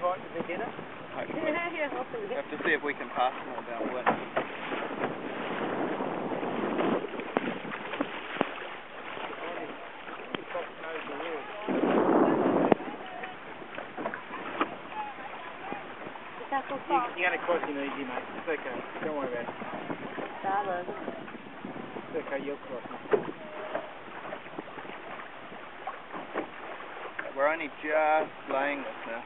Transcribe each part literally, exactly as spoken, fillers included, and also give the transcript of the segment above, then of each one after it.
invite to the dinner? Hopefully. Yeah, hopefully. We have to see if we can pass them without winning. You, you're going to cross him easy, mate. It's okay. Don't worry about it. Darling. It's okay, you'll cross him. We're only just laying this now.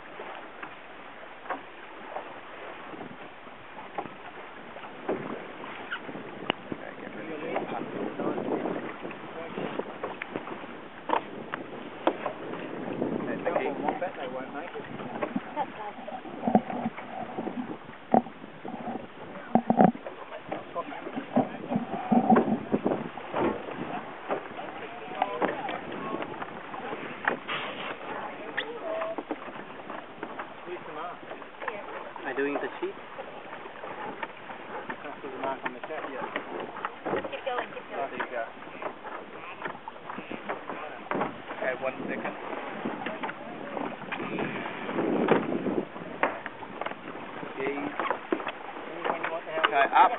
Okay, get ready for the putt. That's the key. They won't make it. Am I doing the sheet? That's the mark on the cap, yeah. Keep going, keep Oh, going. there you go. Okay, one second. Geez. Okay, up.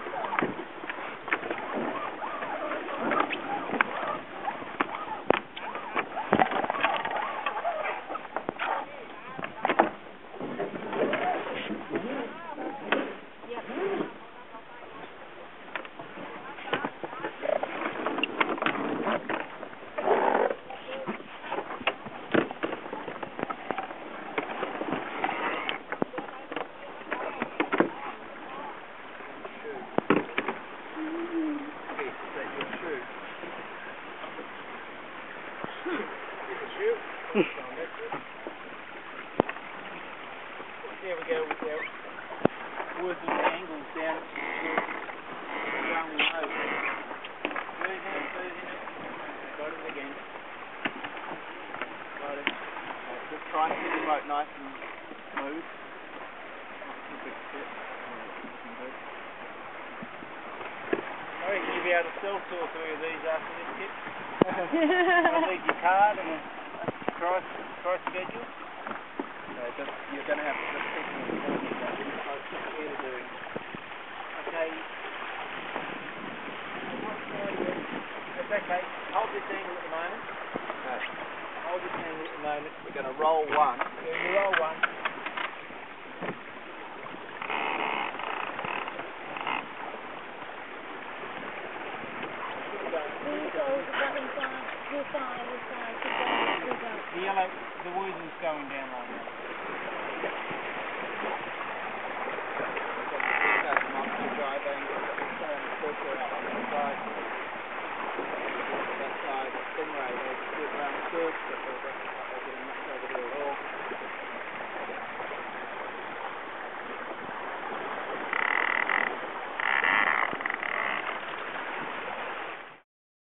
There we go with our working angles down. Going low. Losing it, losing it. Got it again. Got it. Okay, just trying to keep the boat nice and smooth. Not too big tip. Looking good. I reckon you'll be able to sell two or three of these after this tip. I'll leave your card and a price, price schedule. So just, you're going to have to just keep them informed of that. It's here to do. Okay. That's okay. Hold this angle at the moment. Okay. Hold this angle at the moment. We're going to roll one. Yeah, you roll one. The yellow, the wooden's going down right now.